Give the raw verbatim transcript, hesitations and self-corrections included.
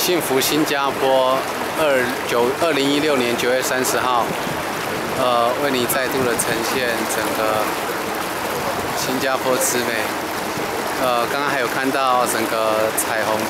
幸福新加坡二九二零一六年九月三十号，呃，为你再度的呈现整个新加坡之美。呃，刚刚还有看到整个彩虹